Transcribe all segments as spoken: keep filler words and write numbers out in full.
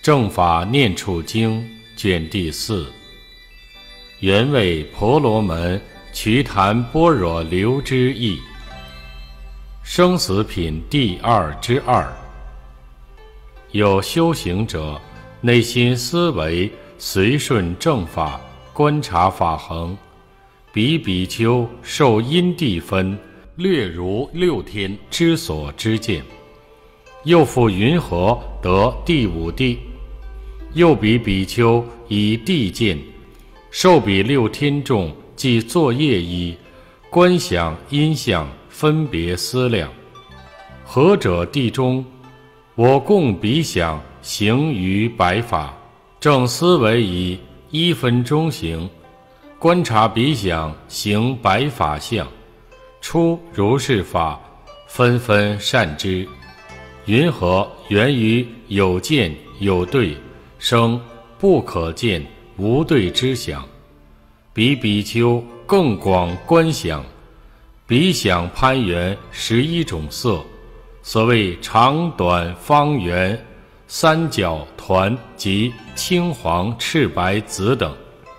正法念处经卷第四，原为婆罗门瞿昙般若流之意。生死品第二之二。有修行者，内心思维随顺正法，观察法恒，比比丘受因地分，略如六天之所知见。又复云何得第五地？又比比丘以地见，受比六天众，即作业一，观想因相，分别思量。何者地中？我共比想行于百法，正思维以一分钟行，观察比想行百法相，出如是法，纷纷善知。云何源于有见有对，生不可见无对之想。比比丘更广观想，比想攀缘十一种色，所谓长短方圆三角团及青黄赤白紫等。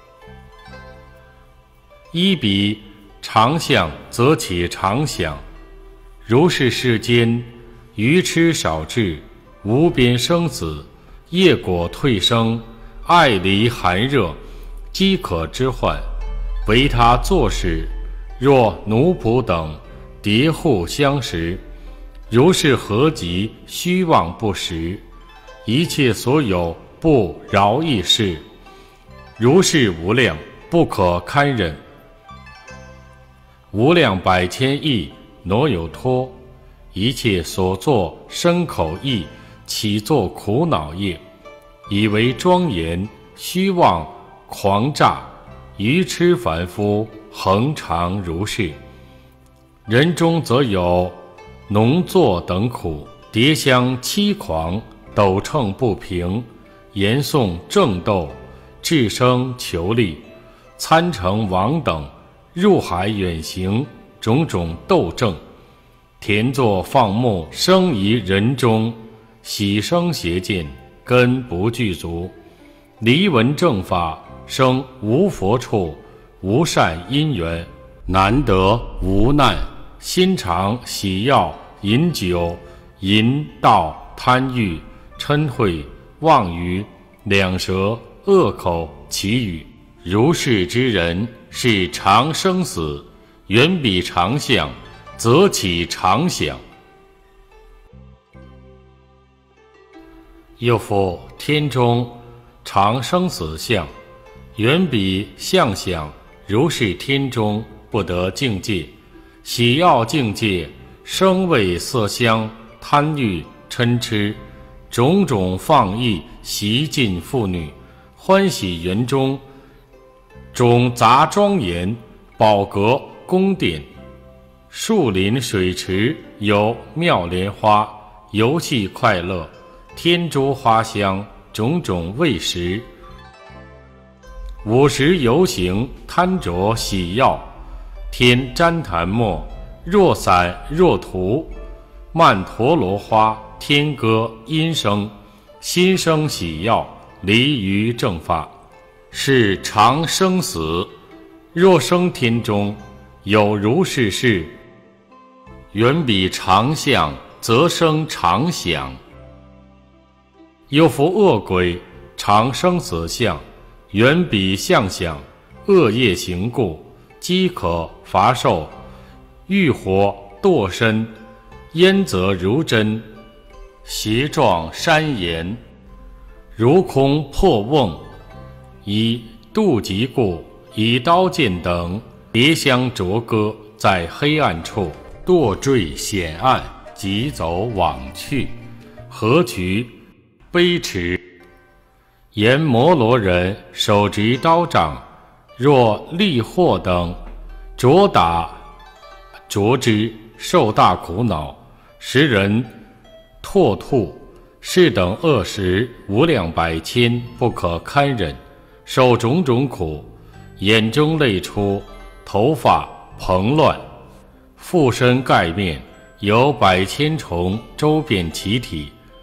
一比常相则起常想，如是世间愚痴少智，无边生死，业果退生，爱离寒热，饥渴之患，为他作事，若奴仆等叠户相食，如是合集，虚妄不实，一切所有不饶益事，如是无量，不可堪忍。无量百千亿挪有托，一切所作身口意，起作苦恼业，以为庄严，虚妄狂诈，愚痴凡夫，恒常如是。人中则有农作等苦，叠相欺狂，斗秤不平，言诵正斗，智生求利，参成王等，入海远行，种种斗争，田作放牧，生于人中，喜生邪见，根不具足，离闻正法，生无佛处，无善因缘，难得无难，心常喜药饮酒，淫盗贪欲嗔恚妄语两舌恶口绮语，如是之人，是常生死，远比常相，则起常想。又复天中常生死相，远比相想，如是天中不得境界，喜要境界，声味色香，贪欲嗔痴，种种放逸，习尽妇女，欢喜园中，种杂庄严，宝阁宫殿，树林水池，有妙莲花，游戏快乐，天竺花香，种种味食，五时游行，贪着喜药，天旃檀末，若散若涂，曼陀罗花，天歌音声，心生喜药，离于正法，是常生死。若生天中，有如是事，远比常相，则生常想。又复恶鬼常生死相，远比相想，恶业行故，饥渴乏受，欲火堕身，焉则如真，邪状山岩，如空破瓮，以妒嫉故，以刀剑等叠相啄割，在黑暗处堕坠险岸，疾走往去，何局悲驰。言摩罗人手执刀杖，若利祸等着打着之，受大苦恼，时人唾吐，是等恶食无量百千，不可堪忍，受种种苦，眼中泪出，头发蓬乱，覆身盖面，有百千虫周遍其体，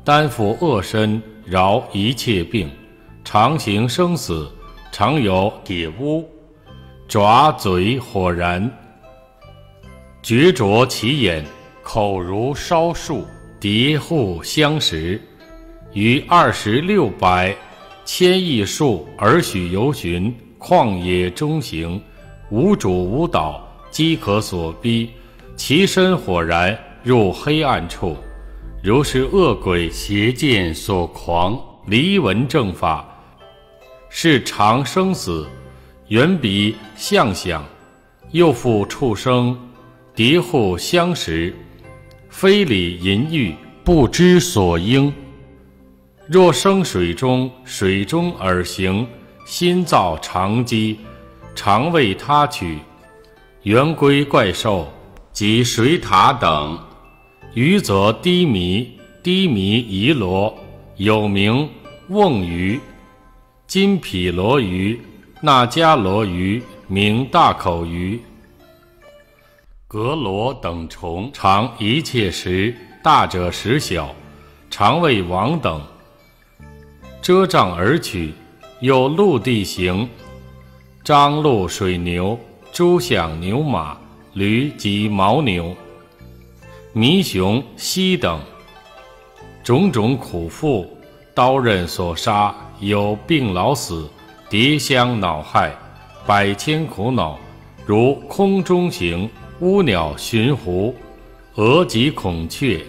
担负恶身，饶一切病，常行生死，常有铁污，爪嘴火燃，绝啄其眼，口如烧树，蝶互相食，于二十六百千亿数而许游巡，旷野中行，无主无导，饥渴所逼，其身火燃，入黑暗处，如是恶鬼邪见所狂，离闻正法，是常生死，远比相想，又复畜生，蝶互相食，非礼淫欲，不知所应。若生水中，水中而行，心造常机，常为他取，圆规怪兽及水獭等，鱼则低迷，低迷夷罗，有名瓮鱼、金毗罗鱼、那迦罗鱼，名大口鱼。革罗等虫，常一切食，大者食小，常为王等，遮障而取，有陆地行，张鹿水牛，诸象牛马，驴及牦牛，麋熊犀等，种种苦腹，刀刃所杀，有病老死，蝶相恼害，百千苦恼，如空中行，乌鸟寻狐，蛾及孔雀，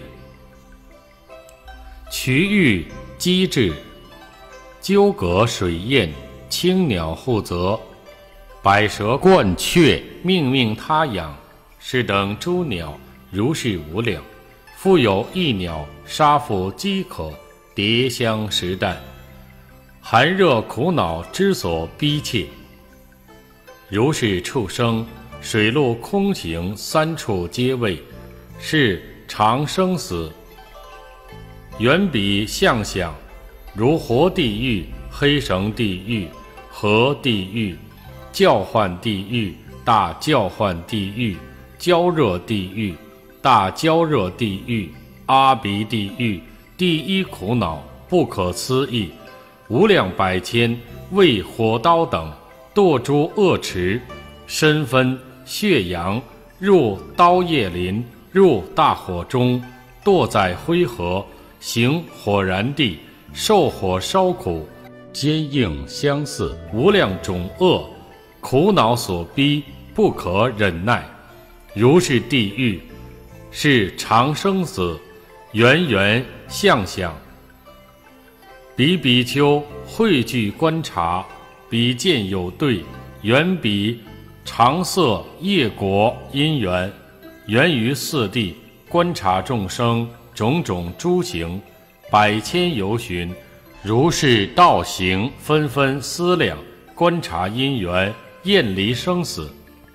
渠玉机智，鸠葛水燕，青鸟护泽，百蛇冠雀，命命他养，是等诸鸟，如是无量。复有一鸟，杀父饥渴，蝶相食啖，寒热苦恼之所逼切。如是畜生，水陆空行，三处皆位，是常生死，远比相想，如活地狱、黑绳地狱、河地狱、叫唤地狱、大叫唤地狱、焦热地狱、大焦热地狱、阿鼻地狱，第一苦恼，不可思议，无量百千，为火刀等，堕诸恶池，身分血阳，入刀叶林，入大火中，堕在灰河，行火燃地，受火烧苦，坚硬相似，无量种恶，苦恼所逼，不可忍耐。如是地狱，是常生死，圆圆相想。比比丘汇聚观察，比见有对，远比常色业果因缘，源于四地，观察众生种种诸行，百千由旬，如是道行，纷纷思量，观察因缘，厌离生死。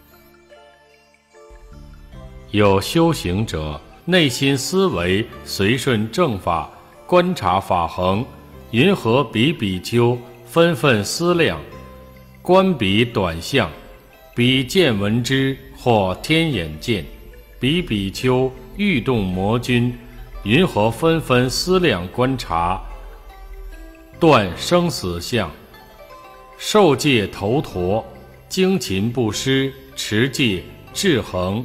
有修行者，内心思维随顺正法，观察法恒，云何比比丘纷纷思量，观彼短相，彼见闻之，或天眼见，比比丘欲动魔君，云何纷纷思量观察，断生死相，受戒头陀，精勤布施，持戒制衡，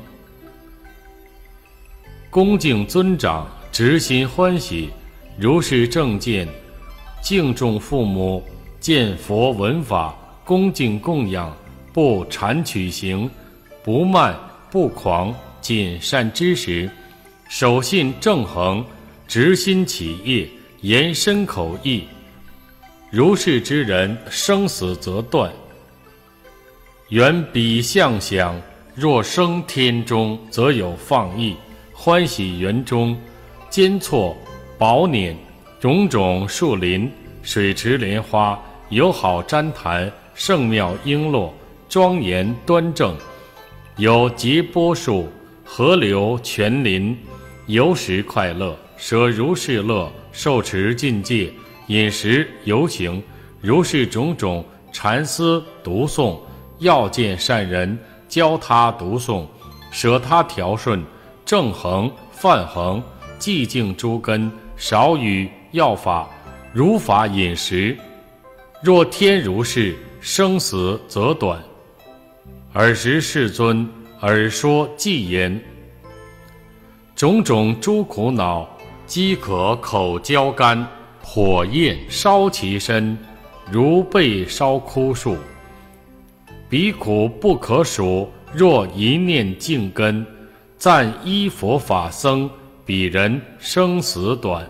恭敬尊长，执心欢喜，如是正见，敬重父母，见佛闻法，恭敬供养，不谄取行，不慢不狂，谨善知识，守信正恒，执心起业，言身口意，如是之人，生死则断。缘彼相想，若生天中，则有放逸，欢喜园中，坚错宝辇，种种树林，水池莲花，友好旃檀，圣妙璎珞，庄严端正，有结波树，河流泉林，游食快乐，舍如是乐，受持禁戒，饮食游行，如是种种禅思读诵，要见善人，教他读诵，舍他调顺，正恒、梵恒，寂静诸根， 少与药法，如法饮食。若天如是，生死则短。尔时世尊耳说偈言：种种诸苦恼，饥渴口焦干，火焰烧其身，如被烧枯树。彼苦不可数，若一念净根，赞依佛法僧，彼人生死短。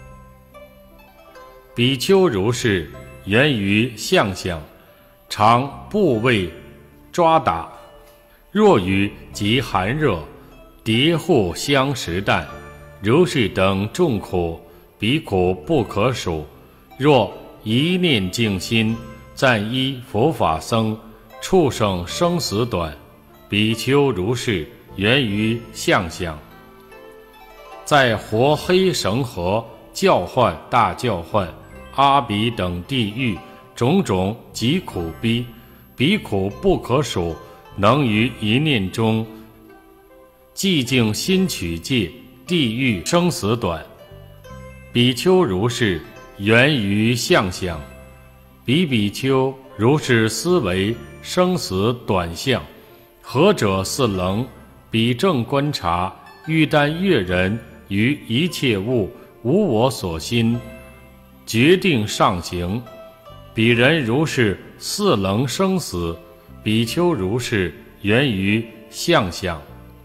比丘如是，源于相想，常部位抓打。若于极寒热，叠户相食啖，如是等众苦，彼苦不可数。若一念净心，赞依佛法僧，畜生生死短。比丘如是，源于相想。在活黑绳河、教唤大教唤、阿鼻等地狱，种种疾苦逼，彼苦不可数，能于一念中寂静心取戒，地狱生死短。比丘如是，源于相想。彼比丘如是思维生死短相，何者似能？彼正观察，欲单悦人于一切物，无我所心，决定上行。彼人如是似能生死，比丘如是，源于相想。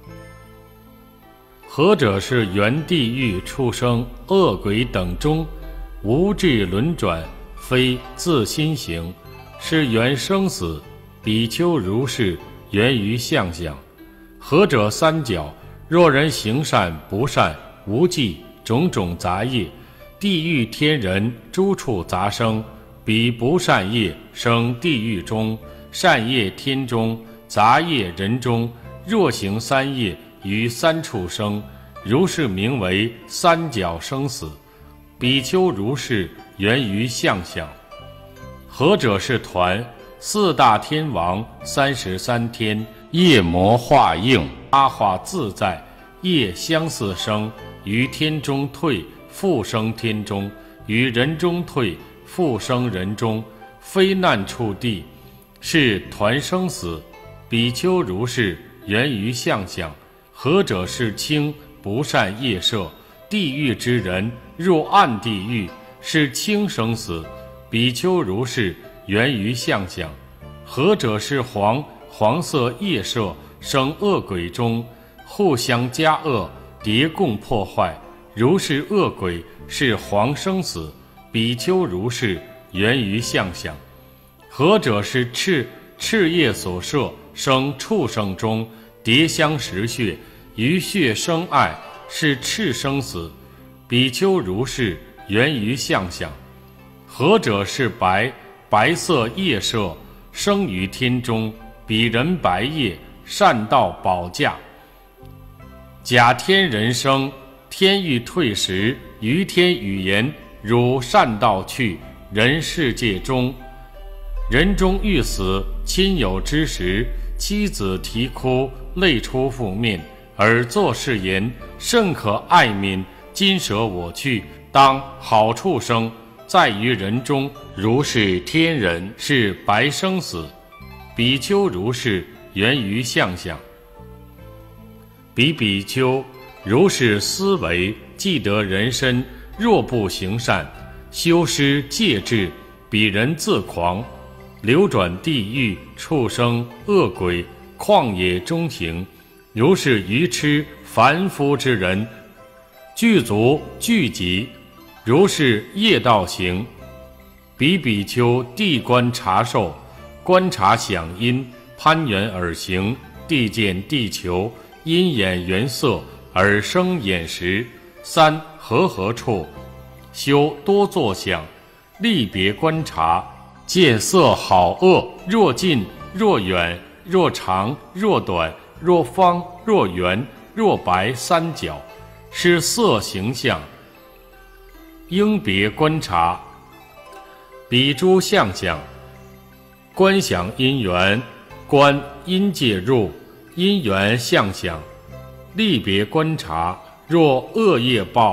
何者是原地狱、畜生、恶鬼等中，无智轮转，非自心行，是缘生死。比丘如是，源于相想。何者三角？若人行善不善，无记种种杂业，地狱天人诸处杂生，彼不善业生地狱中，善业天中，杂业人中。若行三业，于三处生，如是名为三角生死。比丘如是，源于相想。何者是团？四大天王，三十三天，业魔化应，阿化自在，业相似生，于天中退，复生天中，于人中退，复生人中，非难处地，是团生死。比丘如是，源于相想。何者是轻不善业摄？地狱之人入暗地狱，是轻生死。比丘如是，源于相想。何者是黄黄色业摄，生恶鬼中，互相加恶，迭共破坏，如是恶鬼，是黄生死。比丘如是，源于相想。何者是赤赤业所摄，生畜生中，迭相食血，于血生爱，是赤生死。比丘如是，源于相想。何者是白白色业摄，生于天中，彼人白业，善道宝驾。假天人生，天欲退时，于天语言，汝善道去，人世界中。人中欲死，亲友之时，妻子啼哭，泪出腹面，而作是言：甚可爱悯，今舍我去，当好处生，在于人中。如是天人，是白生死。比丘如是，源于相想。彼比丘如是思维，既得人身，若不行善，修施戒制，彼人自狂，流转地狱、畜生、恶鬼、旷野中行。如是愚痴凡夫之人，具足聚集，如是业道行。彼比丘地观察受，观察响音，攀缘而行，地见地球，因眼缘色，而生眼识。三和合处，修多作想，力别观察，见色好恶，若近若远，若长若短，若方若圆，若白三角，是色形象，应别观察。彼诸相想，观想因缘，观因介入，因缘相想，力别观察。若恶业报，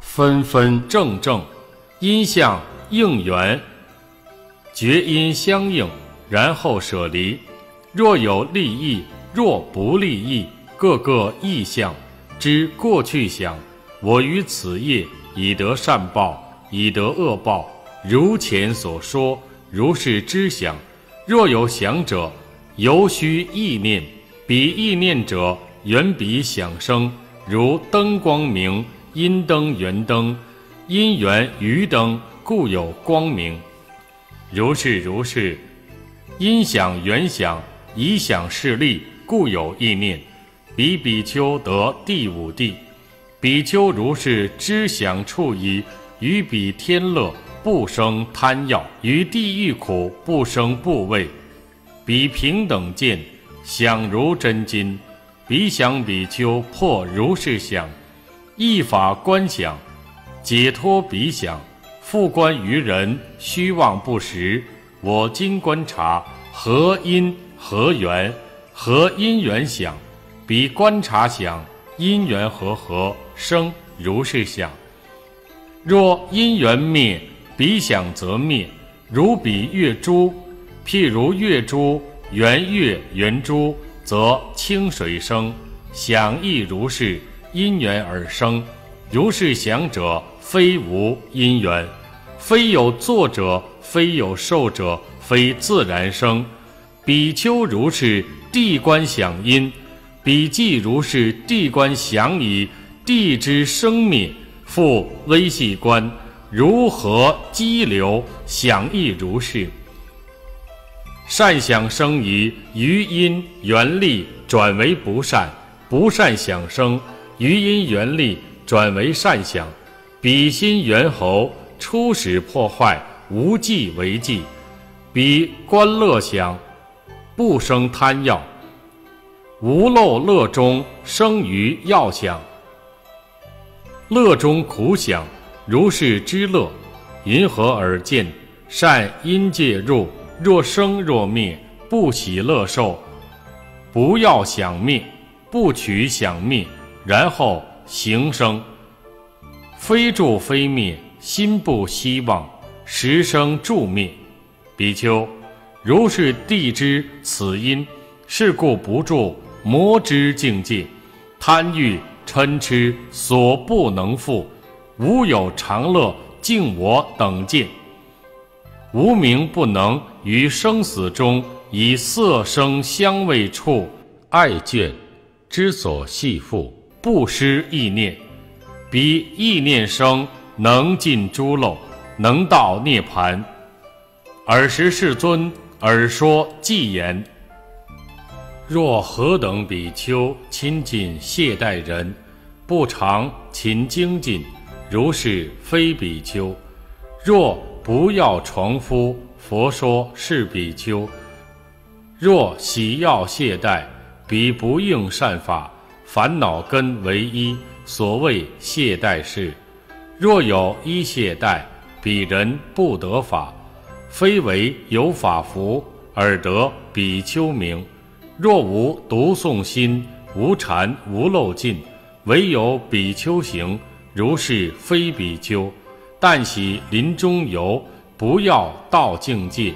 分分正正，音相应缘，觉音相应，然后舍离。若有利益，若不利益，各个意象之过去想，我于此业以得善报，以得恶报，如前所说，如是知想。若有想者，犹须意念，彼意念者，缘彼想生，如灯光明，阴灯圆灯，因缘余灯，故有光明。如是如是，因想缘想，以想事力，故有意念。彼比丘得第五地。比丘如是知想处疑，于彼天乐不生贪要，于地狱苦不生怖畏。彼平等见，想如真金。彼想比丘破如是想，依法观想，解脱彼想，复观于人，虚妄不实。我今观察何因何缘，何因缘想，彼观察想，因缘和合生如是想。若因缘灭，彼想则灭，如彼月珠，譬如月珠，圆月圆珠，则清水生，想亦如是，因缘而生。如是想者，非无因缘，非有作者，非有受者，非自然生。比丘如是地观想因，彼即如是地观想以地之生灭，复微细观，如何激流，想亦如是。善想生于余因缘力，转为不善；不善想生余因缘力，转为善想。彼心猿猴，初始破坏，无记为记。彼观乐想，不生贪要。无漏乐中生于要想，乐中苦想，如是知乐。云何而见？善因界入，若生若灭，不喜乐受。不要想灭，不取想灭，然后行生。非住非灭，心不希望，时生住灭。比丘，如是地知此因，是故不住魔之境界，贪欲嗔痴所不能复，无有常乐敬我等见。无明不能于生死中以色声香味触爱眷之所系缚，不失意念。彼意念生，能尽诸漏，能到涅槃。尔时世尊尔说偈言：若何等比丘亲近懈怠人，不常勤精进，如是非比丘。若不要重复，佛说是比丘。若喜要懈怠，彼不应善法，烦恼根为一，所谓懈怠事。若有一懈怠，彼人不得法，非为有法福而得比丘名。若无读诵心，无禅无漏尽，唯有比丘行，如是非比丘。但喜林中游，不要到境界。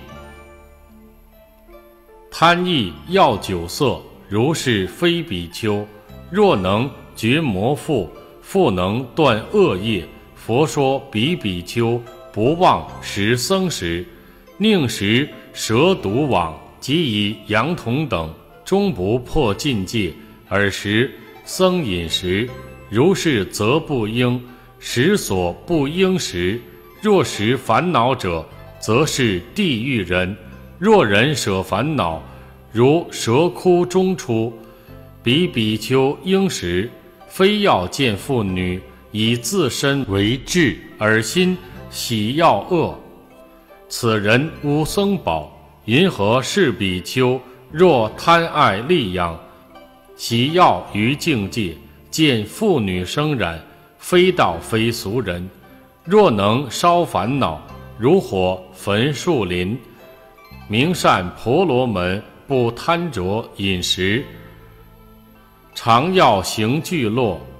贪意要酒色，如是非比丘。若能觉魔腹，复能断恶业，佛说彼比丘不忘食僧食，宁食蛇毒网，即以羊童等，终不破禁戒，尔时僧饮食，如是则不应食所不应食。若食烦恼者，则是地狱人。若人舍烦恼，如蛇窟中出。彼比丘应食，非要见妇女，以自身为志，而心喜要恶。此人无僧宝。云何是比丘？若贪爱利养，喜要于境界，见妇女生染，非道非俗人。若能烧烦恼，如火焚树林，明善婆罗门，不贪着饮食，常要行聚落，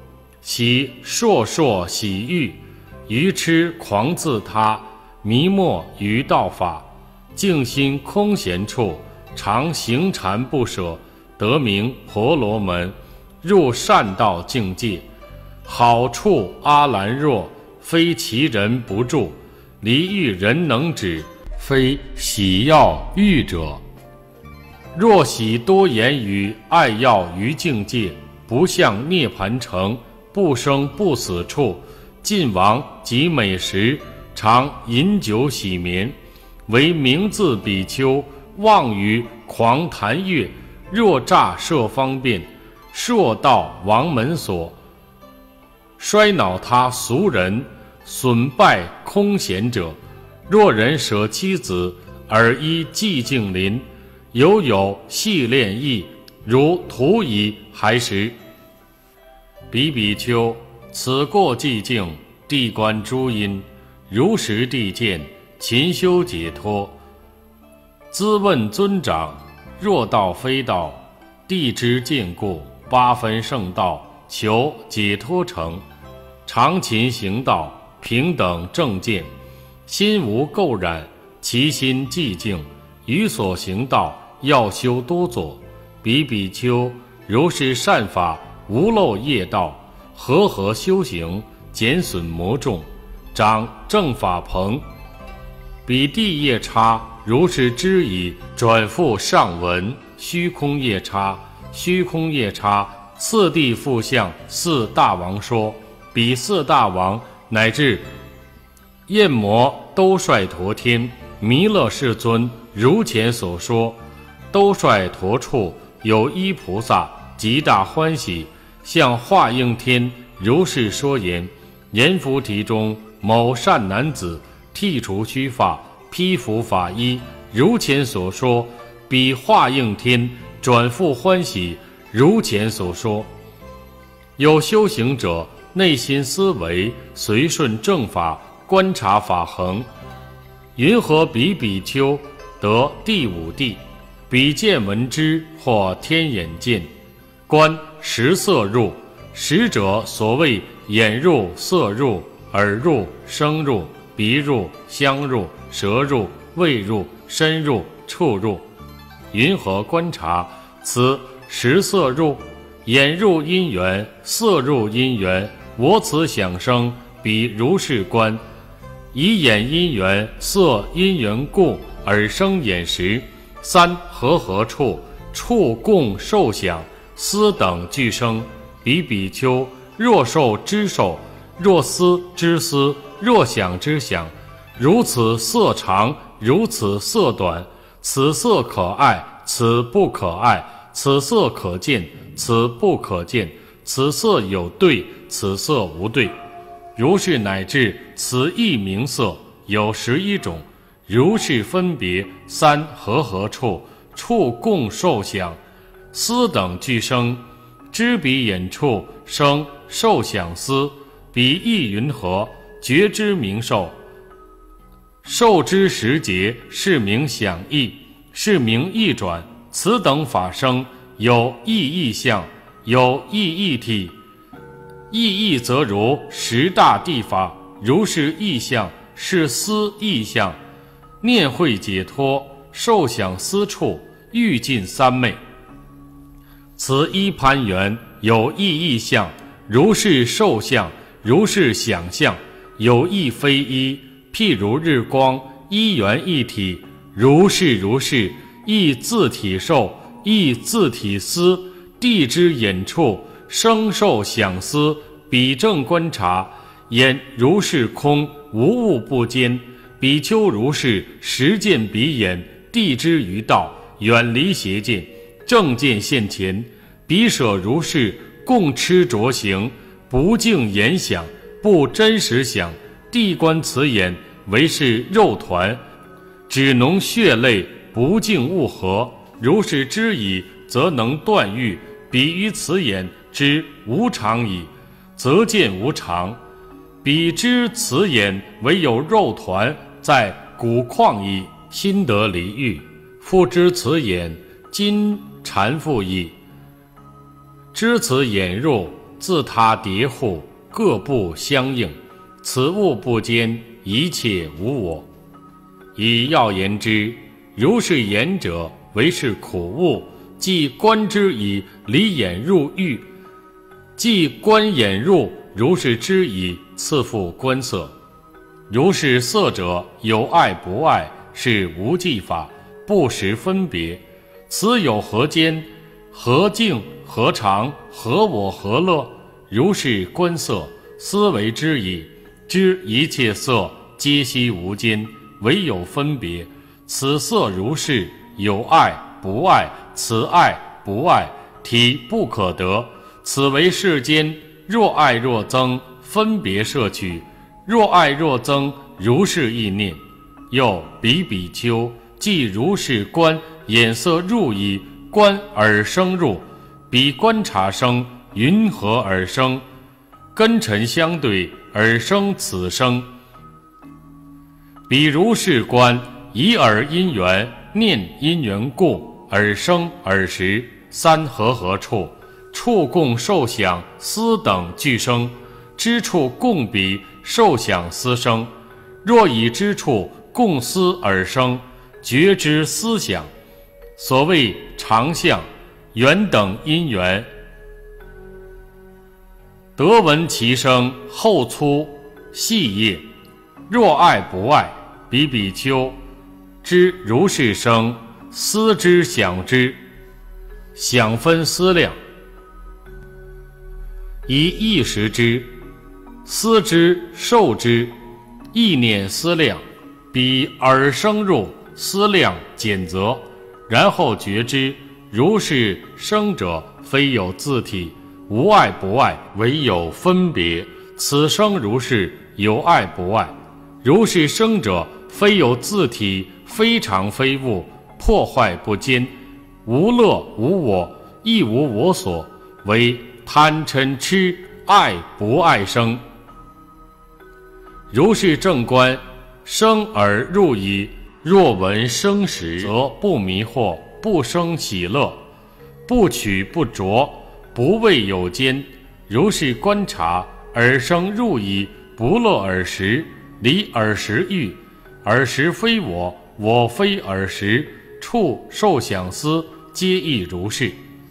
喜烁烁喜欲，愚痴狂自他，迷没于道法。静心空闲处，常行禅不舍，得名婆罗门，入善道境界。好处阿兰若，非其人不住，离欲人能止，非喜要欲者。若喜多言语，爱要于境界，不向涅盘城，不生不死处。晋王及美食，常饮酒喜眠，为名字比丘，妄于狂谈乐。若诈设方便，硕道王门所，衰恼他俗人，损败空闲者。若人舍妻子，而依寂静林，犹有系恋意，如徒以还时。比比丘，此过寂静，地观诸因，如实地见，勤修解脱。兹问尊长，若道非道，地之见故，八分圣道，求解脱成。常勤行道，平等正见，心无垢染，其心寂静。于所行道，要修多左。比比丘，如是善法，无漏业道，和合修行，减损魔众，长正法棚。彼地业差，如是知矣。转复上文，虚空业差，虚空业差，次第复向四大王说。彼四大王乃至焰魔都率陀天、弥勒世尊，如前所说，都率陀处有一菩萨，极大欢喜，向化应天如是说言：阎浮提中某善男子，剃除须发，披服法衣，如前所说。彼化应天转复欢喜，如前所说。有修行者，内心思维，随顺正法，观察法恒。云何比比丘得第五地？比见闻之，或天眼见，观识色入。识者所谓眼入、色入、耳入、声入、鼻入、香入、舌入、味入、身入、触入。云何观察？此识色入，眼入因缘，色入因缘，我此想生，彼如是观。以眼因缘，色因缘故，而生眼识。三和合处，处共受想，思等俱生。比比丘，若受知受，若思知思，若想知想。如此色长，如此色短，此色可爱，此不可爱，此色可见，此不可见，此色有对，此色无对。如是乃至此一名色有十一种，如是分别。三和合处，处共受想，思等俱生。知彼眼处生受想思，彼亦云何？觉知名受，受之时节，是名想意，是名意转。此等法生，有意义相，有意义体。意义则如十大地法，如是意相，是思意相。念会解脱，受想思处，欲尽三昧。此一攀缘，有意义相，如是受相，如是想象，有意非一。譬如日光，一元一体，如是如是，亦自体受，亦自体思。地之眼处，生受想思，彼正观察。眼如是空，无物不坚。比丘如是实见彼眼，地之于道，远离邪见，正见现前。彼舍如是，共吃着行，不净言想，不真实想。地观此眼，为是肉团，只浓血泪，不净物合。如是知矣，则能断欲。彼于此眼知无常矣，则见无常。彼知此眼唯有肉团，在骨况矣，心得离欲。复知此眼今缠缚矣。知此眼入， 自他叠户，各不相应。此物不兼，一切无我。以要言之，如是言者，为是苦物，即观之以离眼入欲，即观眼入，如是知以次复观色。如是色者，有爱不爱，是无记法，不识分别。此有何间？何境？何常？何我？何乐？如是观色，思为之矣。知一切色，皆悉无间，唯有分别。此色如是，有爱不爱，此爱不爱，体不可得。此为世间，若爱若增，分别摄取；若爱若增，如是意念。又彼比丘，即如是观眼色入矣，观耳生入，彼观察生，云何而生？根尘相对，而生此生。彼如是观，以耳因缘，念因缘故，而生耳识，三和合处，处共受想思等俱生，知处共彼受想思生。若以知处共思而生，觉知思想，所谓常相，缘等因缘，得闻其声，后粗细叶。若爱不爱，彼比丘知如是生，思之想之，想分思量，以意识之，思之受之，意念思量，彼耳生入，思量检则，然后觉知如是生者，非有自体，无爱不爱，唯有分别。此生如是，有爱不爱。如是生者，非有自体，非常非物，破坏不坚，无乐无我，亦无我所，为贪嗔痴爱不爱生。如是正观，生而入矣。若闻生时，则不迷惑，不生喜乐，不取不着，不畏有间。如是观察，耳生入矣，不乐耳识，离耳识欲，耳识非我，我非耳识，处受想思，皆亦如是。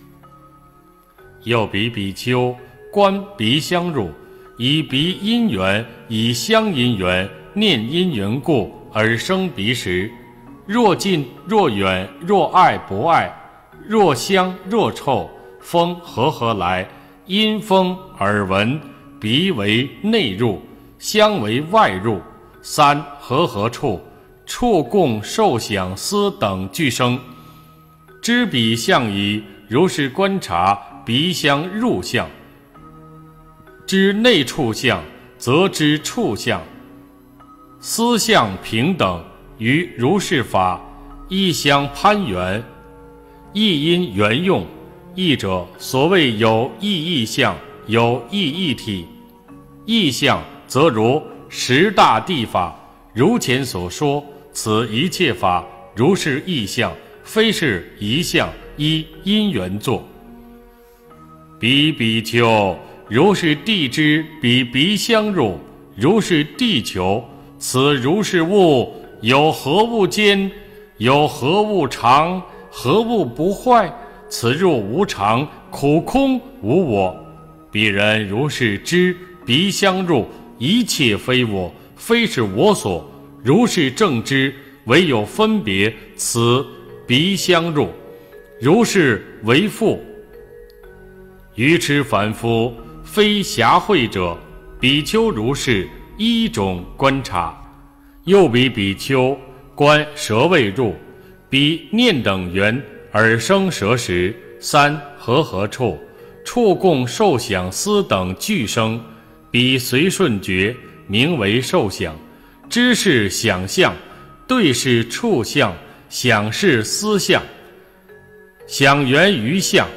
又彼比丘观鼻相入，以鼻因缘，以相因缘，念因缘故，而生鼻识。若近若远，若爱不爱，若香若臭，风和合来？因风耳闻，鼻为内入，香为外入，三和合处，处共受想思等俱生。知彼相矣，如是观察鼻相入相。知内处相，则知处相。思相平等，于如是法，亦相攀缘，亦因缘用。义者，所谓有意义相，有意义体。义相则如十大地法，如前所说，此一切法如是义相，非是一相依因缘作。彼比丘，如是地之彼鼻相入，如是地球，此如是物，有何物坚？有何物常？何物不坏？此入无常，苦空无我。彼人如是知鼻相入，一切非我，非是我所。如是正知，唯有分别，此鼻相入。如是为父。愚痴凡夫，非暇会者，比丘如是一种观察。又彼比丘观舌未入，彼念等缘，耳生舌识，三和合处，处共受想思等俱生。彼随顺觉，名为受想。知是想象，对是处相，想是思相，想源于相。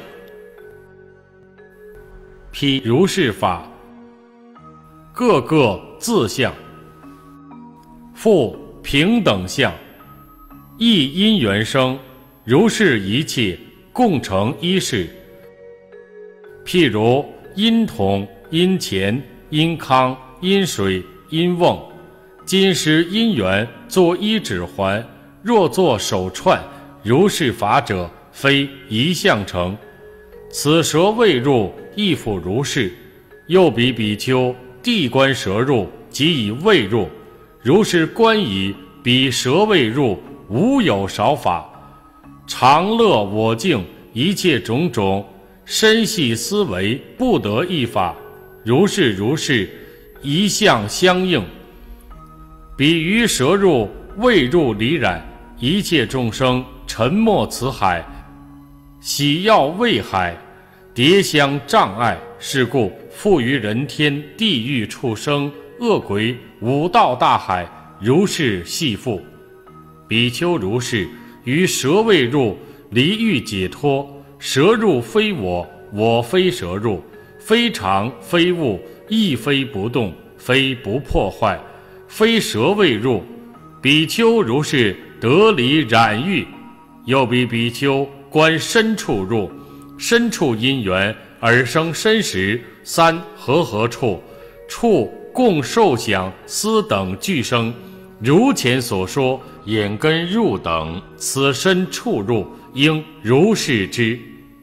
披如是法，各个自相。复平等相，亦因缘生，如是一切共成一事。譬如阴同、阴乾、阴康、阴水、阴瓮。今施阴元，作一指环，若作手串，如是法者，非一相成。此蛇未入，亦复如是。又彼比丘，地观蛇入，即以未入。如是观矣，彼蛇未入，无有少法。常乐我净，一切种种，深细思维，不得一法。如是如是，一相相应。彼于蛇入，未入离染，一切众生沉没此海，喜要畏海，迭相障碍。是故复于人天、地狱、畜生、恶鬼、五道大海，如是系缚。比丘如是，于蛇未入，离欲解脱。蛇入非我，我非蛇入，非常非物，亦非不动，非不破坏，非蛇未入。比丘如是，得离染欲。又彼比丘观身处入，身处因缘而生身时，三和合处，处共受想思等俱生。如前所说，眼根入等，此身处入，应如是知。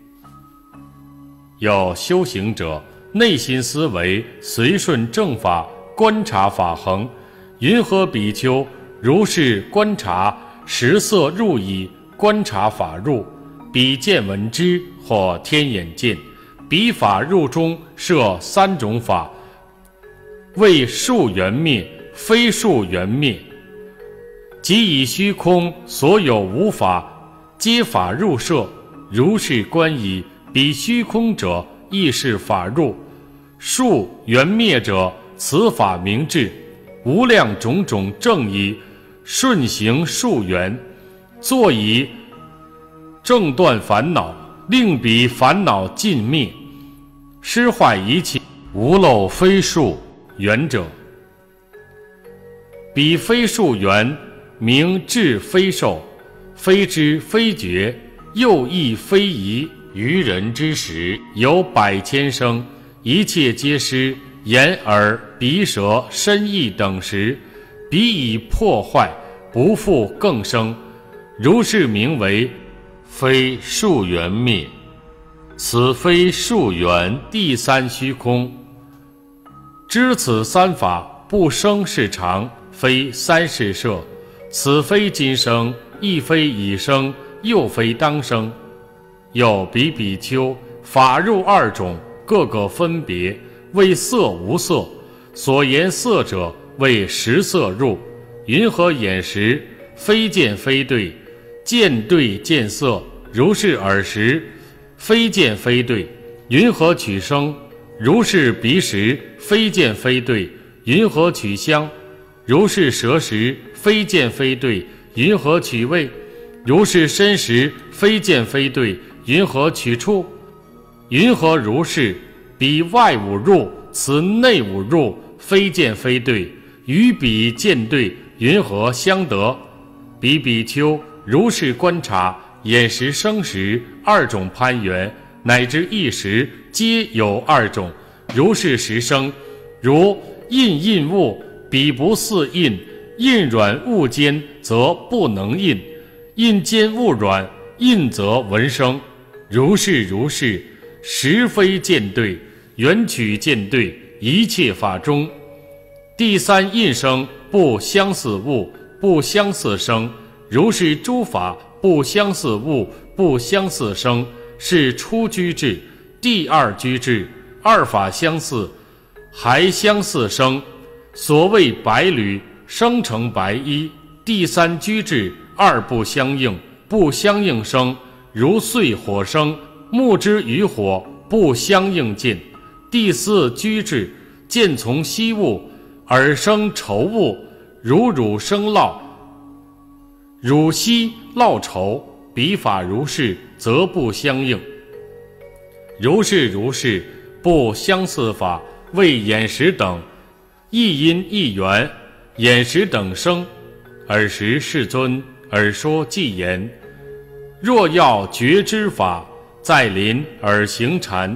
有修行者，内心思维随顺正法，观察法恒。云何比丘如是观察？识色入矣，观察法入。彼见闻知，或天眼见。彼法入中设三种法，为数缘灭，非数缘灭。即以虚空所有无法，皆法入摄。如是观矣，彼虚空者，亦是法入。数缘灭者，此法明智。无量种种正义，顺行数缘，作以正断烦恼，令彼烦恼尽灭，失坏一切，无漏非数缘者。彼非数缘，名智非受，非知非觉，又亦非疑。于人之时，有百千生，一切皆失。眼耳鼻舌身意等时，彼已破坏，不复更生。如是名为非数缘灭。此非数缘第三虚空。知此三法不生是常，非三世摄。此非今生，亦非已生，又非当生。又彼比丘，法入二种，各个分别，为色无色。所言色者，为识色入。云何眼识？非见非对，见对见色，如是耳识，非见非对。云何取声？如是鼻识，非见非对。云何取香？如是舌识，非见非对。云何取味？如是身识，非见非对。云何取处？云何如是？彼外五入，此内五入，非见非对。与彼见对，云何相得？彼比丘如是观察，眼识生识二种攀缘，乃至一时皆有二种。如是时生，如印印物，彼不似印。印软物坚，则不能印；印坚物软，印则闻声。如是如是，实非见对，缘取见对，一切法中。第三印生，不相似物，不相似声。如是诸法不相似物，不相似声，是初居智。第二居智，二法相似，还相似声，所谓百履，生成白衣。第三居智，二不相应，不相应声，如碎火生，木之于火，不相应见。第四居智，见从息物，而生稠物，如乳生酪，乳息酪稠，彼法如是，则不相应。如是如是，不相似法，为眼识等，一因一缘，眼识等生。尔时世尊耳说偈言：若要觉知法，在临而行禅，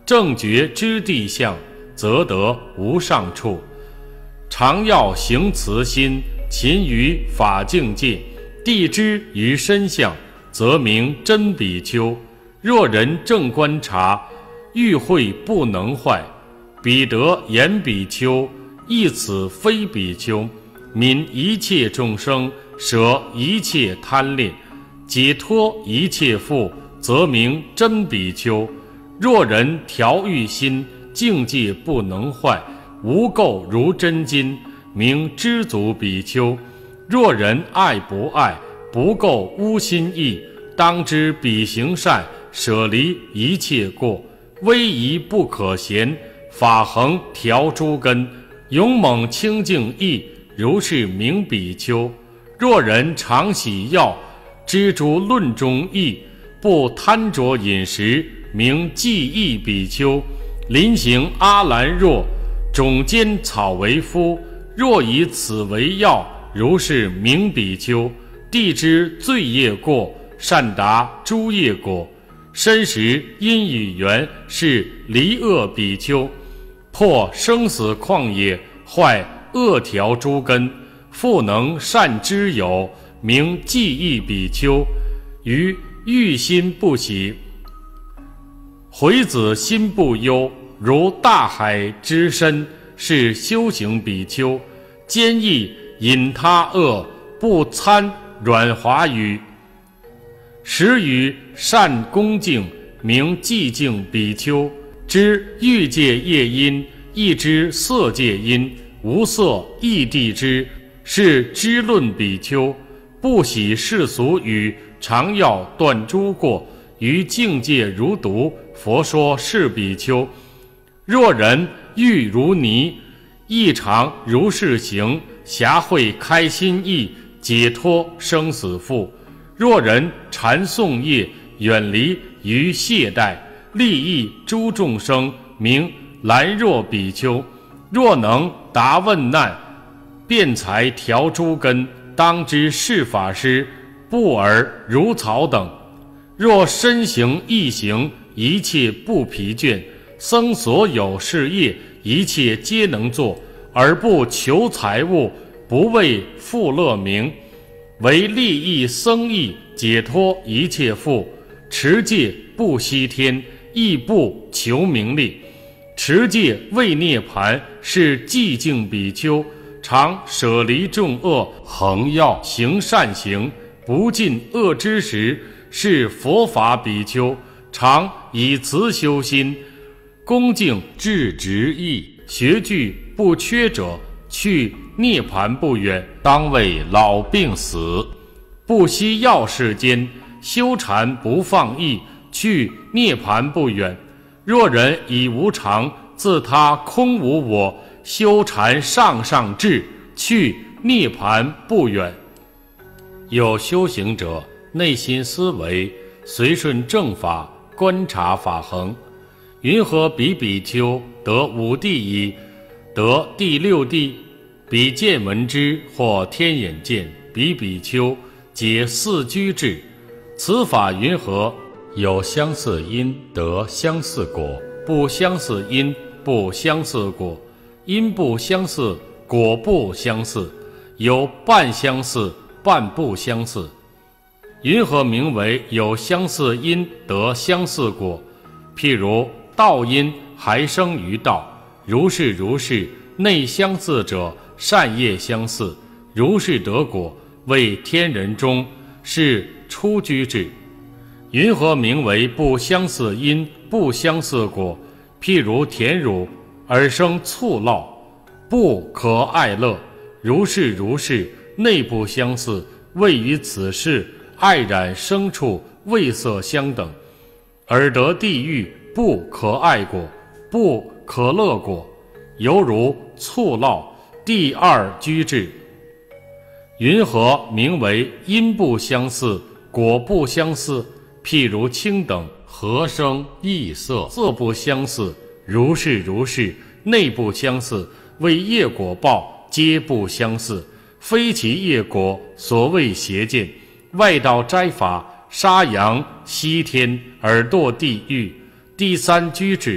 正觉知地相，则得无上处。常要行慈心，勤于法境界，地知于身相，则名真比丘。若人正观察，欲会不能坏。彼得言比丘，亦此非比丘。泯一切众生，舍一切贪恋，解脱一切缚，则名真比丘。若人调御心，境界不能坏，无垢如真金，名知足比丘。若人爱不爱，不垢污心意，当知彼行善，舍离一切过，威仪不可闲，法恒调诸根，勇猛清净意，如是名比丘。若人常喜药，知诸论中意，不贪着饮食，名记忆比丘。临行阿兰若，种间草为敷，若以此为药，如是名比丘。地知罪业过，善达诸业果，身识因与缘，是离恶比丘。破生死旷野，坏恶调诸根，复能善知有，名记忆比丘。于欲心不喜，回子心不忧，如大海之深，是修行比丘。坚毅引他恶，不参软滑语，时于善恭敬，名寂静比丘。知欲界业因，亦知色界因，无色亦地知，是知论比丘。不喜世俗语，常要断诸过，于境界如毒，佛说是比丘。若人欲如泥，亦常如是行，暇会开心意，解脱生死缚。若人禅诵业，远离于懈怠，利益诸众生，名兰若比丘。若能答问难，辩才调诸根，当知是法师，不尔如草等。若身行意行，一切不疲倦，僧所有事业，一切皆能做，而不求财物，不为富乐名，为利益僧役，解脱一切缚。持戒不惜天，亦不求名利。持戒为涅盘，是寂静比丘。常舍离众恶，恒要行善行，不尽恶之时，是佛法比丘。常以慈修心，恭敬至直意，学具不缺者，去涅盘不远，当为老病死。不惜药世间，修禅不放逸，去涅盘不远。若人以无常，自他空无我，修禅上上智，去涅盘不远。有修行者，内心思维，随顺正法，观察法恒。云何彼比丘得五地矣？得第六地，彼见闻之，或天眼见，彼比丘解四居智。此法云何？有相似因得相似果，不相似因不相似果，因不相似，果不相似，有半相似，半不相似。云何名为有相似因得相似果？譬如道因还生于道，如是如是，内相似者，善业相似，如是得果，为天人中，是出居智。云何名为不相似因不相似果？譬如田乳而生醋酪，不可爱乐，如是如是，内不相似，谓于此事爱染牲畜，味色相等，而得地狱不可爱果，不可乐果，犹如醋酪，第二居智。云何名为因不相似，果不相似？譬如青等和生异色，色不相似，如是如是，内不相似，为业果报皆不相似，非其业果，所谓邪见。外道斋法，杀羊息天而堕地狱。第三居智，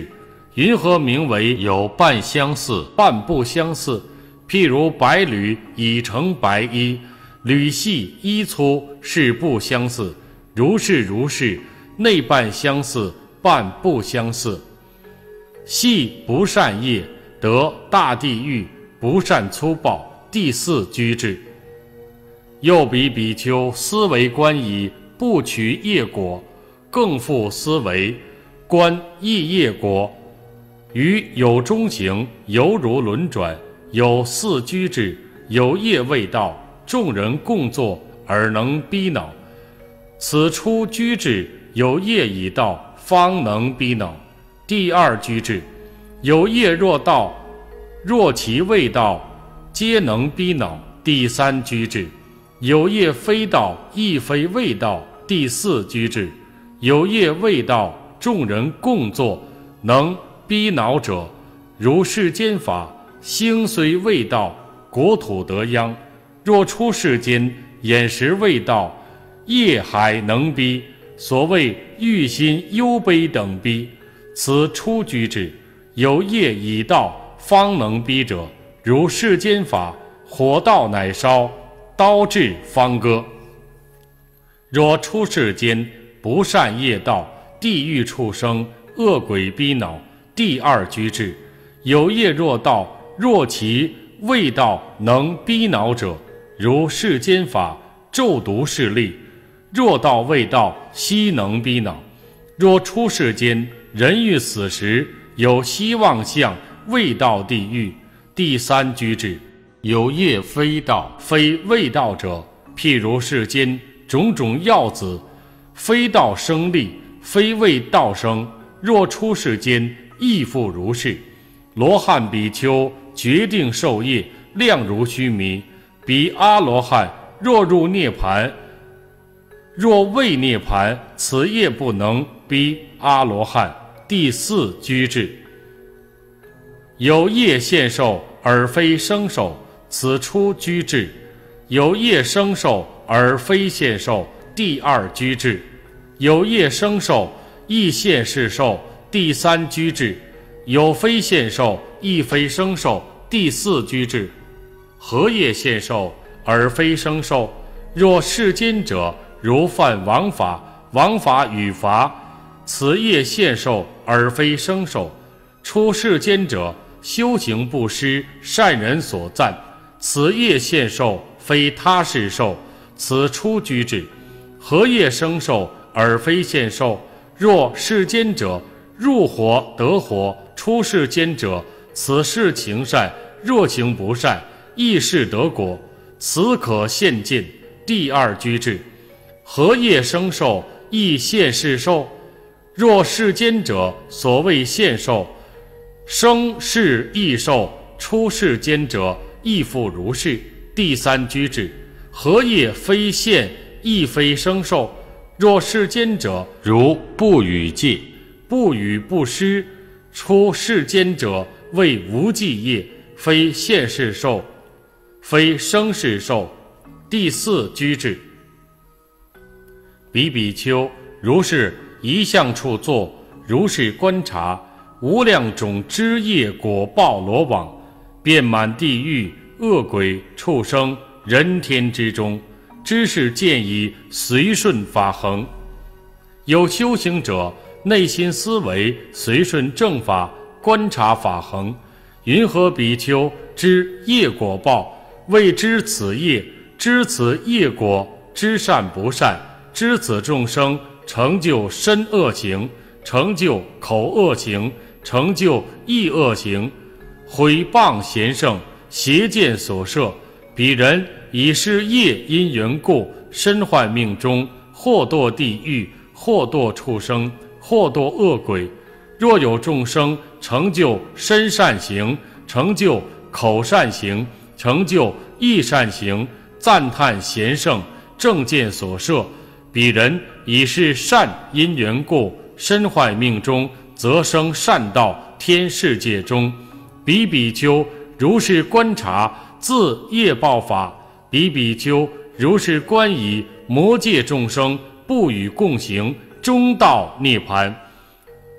云何名为有半相似，半不相似？譬如白缕已成白衣，缕细衣粗，是不相似。如是如是，内半相似，半不相似。系不善业，得大地狱，不善粗暴，第四居至。又彼比丘思为观矣，不取业果，更复思为观亦业果。于有中行，犹如轮转，有四居至，有业未到，众人共作而能逼恼。此初居至，有业已到，方能逼恼。第二居至，有业若到，若其未到，皆能逼恼。第三居至，有业非到，亦非未到。第四居至，有业未到，众人共作，能逼恼者，如世间法，兴虽未到，国土得殃；若出世间，眼识未到，业还能逼。所谓欲心忧悲等逼，此初居至。有业已到，方能逼者，如世间法，火到乃烧，刀至方割。若出世间，不善业道，地狱畜生，恶鬼逼恼。第二居至，有业若到，若其未到，能逼恼者，如世间法，咒毒势力；若到未到，悉能逼恼。若出世间，人欲死时，有希望相，未到地狱。第三居至，有业非到，非未到者，譬如世间种种药子，非到生利，非未到生。若出世间，亦复如是。罗汉比丘决定受业，量如须弥。彼阿罗汉若入涅盘，若未涅盘，此业不能逼阿罗汉。第四居至，有业现受而非生受，此初居至。有业生受而非现受，第二居至。有业生受，亦现世受，第三居至。有非现受，亦非生受，第四居至。何业现受而非生受？若世间者，如犯王法，王法与罚，此业现受而非生受。出世间者，修行不施，善人所赞，此业现受，非他世受，此初居至。何业生受而非现受？若世间者，入火得火，出世间者，此世行善，若行不善，亦是得果，此可现见。第二居至。何业生受，亦现世受？若世间者，所谓现受，生世异受，出世间者，亦复如是。第三居至。何业非现，亦非生受？若世间者，如不与戒，不与不施，出世间者，谓无记业，非现世受，非生世受。第四居至。彼比丘如是一向处坐，如是观察，无量种枝叶果报罗网，遍满地狱、恶鬼、畜生、人天之中，知是见以随顺法恒。有修行者，内心思维，随顺正法，观察法恒。云何比丘知业果报？谓知此业，知此业果，知善不善，知此众生成就身恶行，成就口恶行，成就意恶行，毁谤贤圣，邪见所摄。彼人以是业因缘故，身患命中，或堕地狱，或堕畜生，或堕恶鬼。若有众生成就身善行，成就口善行，成就意善行，赞叹贤圣，正见所摄，彼人以是善因缘故，身坏命中，则生善道天世界中。彼比丘如是观察自业报法，彼比丘如是观以魔界众生不与共行，中道涅盘。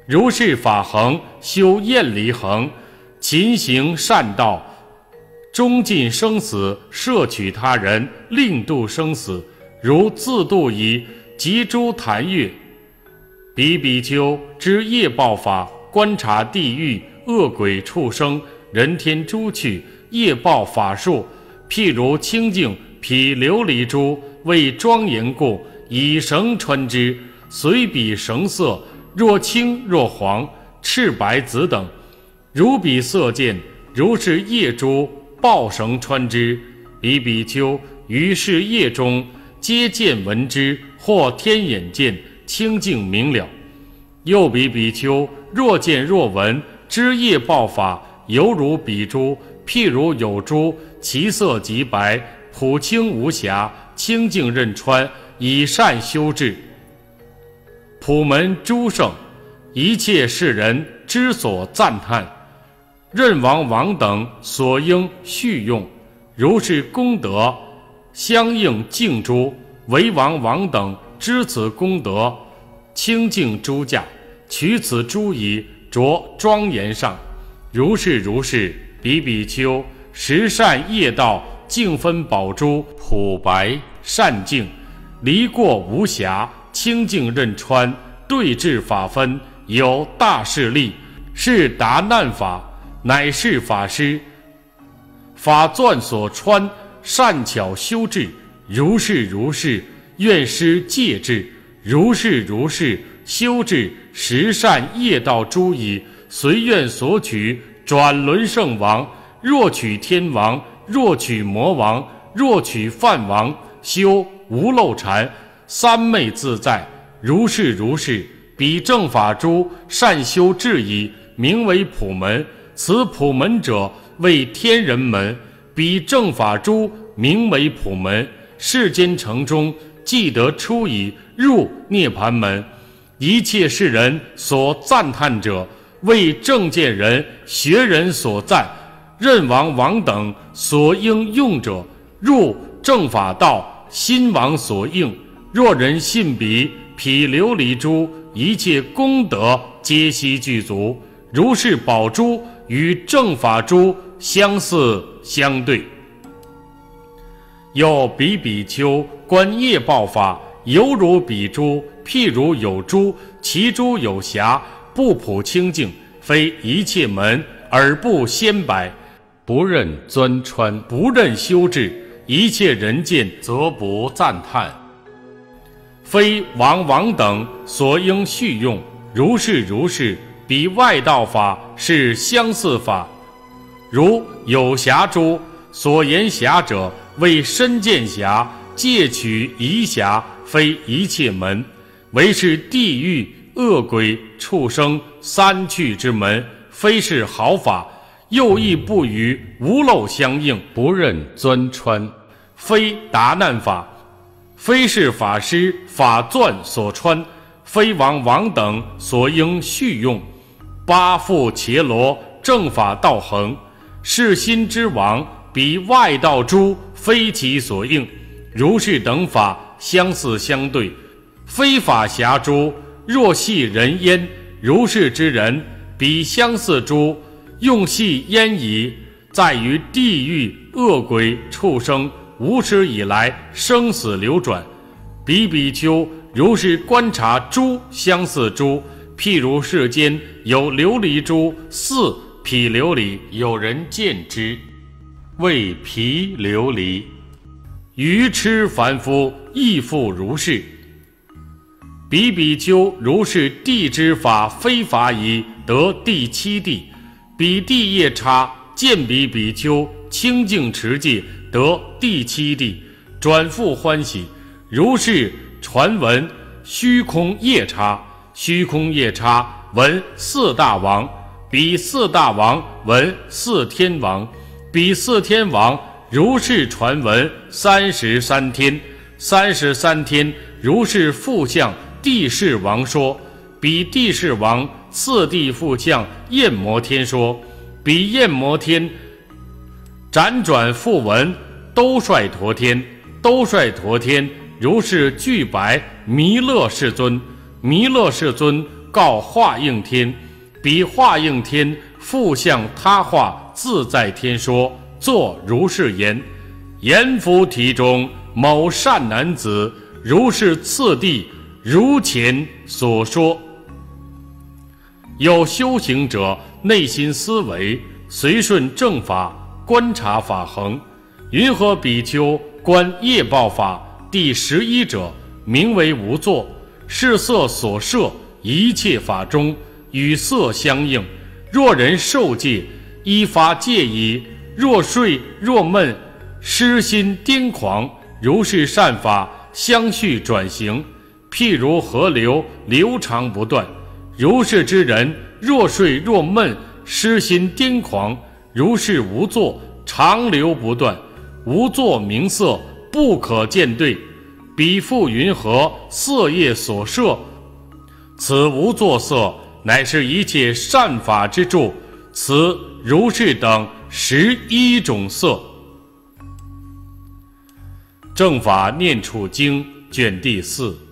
如是法恒，修厌离恒，勤行善道，终尽生死，摄取他人，令度生死，如自度矣。即诸坛月，比比丘知业报法，观察地狱、恶鬼、畜生、人天诸趣，业报法术，譬如清净毗琉璃珠，为庄严故，以绳穿之，随彼绳色，若青若黄、赤白紫等，如彼色见，如是业珠，抱绳穿之。比比丘于是业中，皆见闻之，或天眼见，清净明了。又比比丘若见若闻，知业报法，犹如彼珠，譬如有珠，其色极白，普清无瑕，清净任穿，以善修治。普门诸圣，一切世人之所赞叹，任王王等所应续用，如是功德，相应净诸，为王王等知此功德，清净诸驾，取此诸仪，着庄严上。如是如是，比比丘十善业道，净分宝珠，普白善净，离过无瑕，清净任穿，对治法分，有大势力，是达难法，乃是法师。法钻所穿，善巧修治，如是如是，愿施戒制，如是如是，修治十善业道诸仪，随愿所取，转轮圣王。若取天王，若取魔王，若取梵王，修无漏禅，三昧自在。如是如是，彼正法诸善修智仪，名为普门。此普门者，为天人门。彼正法诸名为普门。世间城中，既得出矣，入涅盘门。一切世人所赞叹者，为正见人、学人所赞。任王王等所应用者，入正法道，心王所应。若人信彼，毗琉璃珠，一切功德皆悉具足。如是宝珠与正法珠相似相对。又比比丘观业报法，犹如彼珠，譬如有珠，其珠有瑕，不普清净，非一切门，而不鲜白，不任钻穿，不任修治，一切人见则不赞叹，非王王等所应续用。如是如是，彼外道法是相似法。如有瑕珠，所言瑕者，为身见瑕，戒取疑瑕，非一切门，唯是地狱、恶鬼、畜生三趣之门，非是好法。又亦不与无漏相应，不任钻穿，非达难法，非是法师法钻所穿，非王王等所应续用。八复伽罗正法道恒，是心之王，彼外道诸非其所应。如是等法相似相对，非法瑕诸，若系人焉。如是之人，彼相似诸用系焉矣，在于地狱、恶鬼、畜生无始以来生死流转。比比丘如是观察诸相似诸，譬如世间有琉璃珠，似毗琉璃，有人见之，谓毗琉璃。愚痴凡夫亦复如是。比比丘如是地之法非法矣，得第七地。彼地夜叉见比比丘清净持戒，得第七地，转复欢喜。如是传闻虚空夜叉，虚空夜叉闻四大王，彼四大王闻四天王，彼四天王如是传闻三十三天，三十三天如是复向地势王说，彼地势王次第复向焰摩天说，彼焰摩天辗转复闻兜率陀天，兜率陀天如是具白弥勒世尊，弥勒世尊告化应天，彼化应天复向他化自在天说，作如是言：阎浮提中某善男子，如是次第，如前所说。有修行者内心思维，随顺正法，观察法恒。云何比丘观业报法第十一者，名为无作。是色所摄一切法中，与色相应。若人受戒，依发戒仪；若睡若闷，失心癫狂，如是善法相续转行，譬如河流流长不断。如是之人，若睡若闷，失心癫狂，如是无作，长流不断。无作名色，不可见对。彼复云何色业所摄？此无作色，乃是一切善法之助。此如是等十一种色。正法念处经卷第四。